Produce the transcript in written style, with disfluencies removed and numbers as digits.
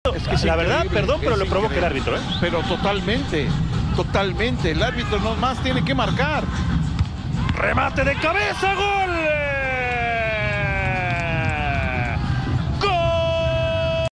esto, Es que es la verdad, increíble, perdón, pero es lo provoca el increíble. árbitro, ¿eh? Pero totalmente, totalmente. El árbitro no más tiene que marcar. Remate de cabeza, gol.